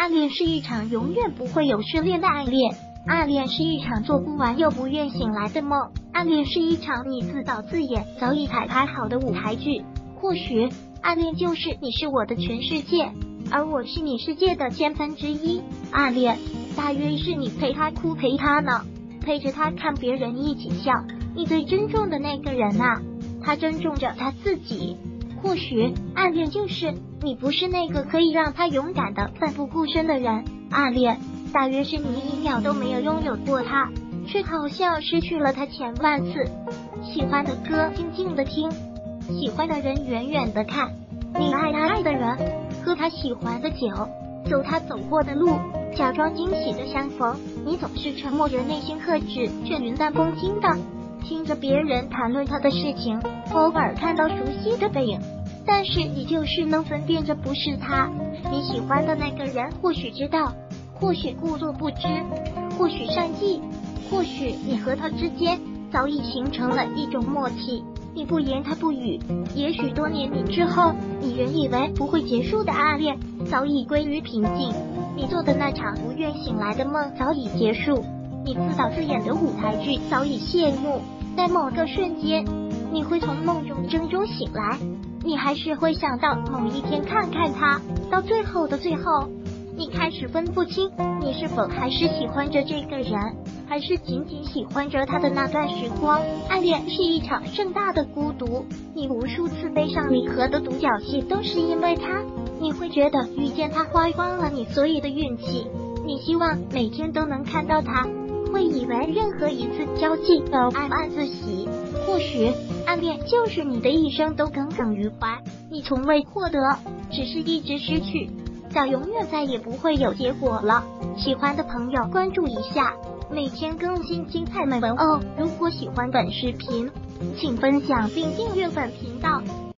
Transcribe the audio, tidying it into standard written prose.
暗恋是一场永远不会有失恋的暗恋，暗恋是一场做不完又不愿醒来的梦，暗恋是一场你自导自演早已彩排好的舞台剧。或许暗恋就是你是我的全世界，而我是你世界的千分之一。暗恋大约是你陪他哭陪他闹，陪着他看别人一起笑，你最珍重的那个人啊，他珍重着他自己。或许暗恋就是你不是那个可以让他勇敢的奋不顾身的人，暗恋大约是你一秒都没有拥有过他，却好像失去了他千万次。喜欢的歌静静的听，喜欢的人远远的看，你爱他爱的人，喝他喜欢的酒，走他走过的路，假装惊喜的相逢。你总是沉默着内心克制，却云淡风轻的听着别人谈论他的事情，偶尔看到熟悉的背影，但是你就是能分辨这不是他。你喜欢的那个人或许知道，或许故作不知，或许善意，或许你和他之间早已形成了一种默契，你不言他不语。也许多年之后，你原以为不会结束的暗恋早已归于平静，你做的那场不愿醒来的梦早已结束，你自导自演的舞台剧早已谢幕。在某个瞬间，你会从梦中怔中醒来，你还是会想到某一天看看他，到最后的最后，你开始分不清你是否还是喜欢着这个人，还是仅仅喜欢着他的那段时光。暗恋是一场盛大的孤独，你无数次悲伤离合的独角戏都是因为他，你会觉得遇见他花光了你所有的运气，你希望每天都能看到他，会以为任何一次交际都暗暗自喜。或许暗恋就是你的一生都耿耿于怀，你从未获得，只是一直失去，到永远再也不会有结果了。喜欢的朋友关注一下，每天更新精彩美文哦。如果喜欢本视频，请分享并订阅本频道。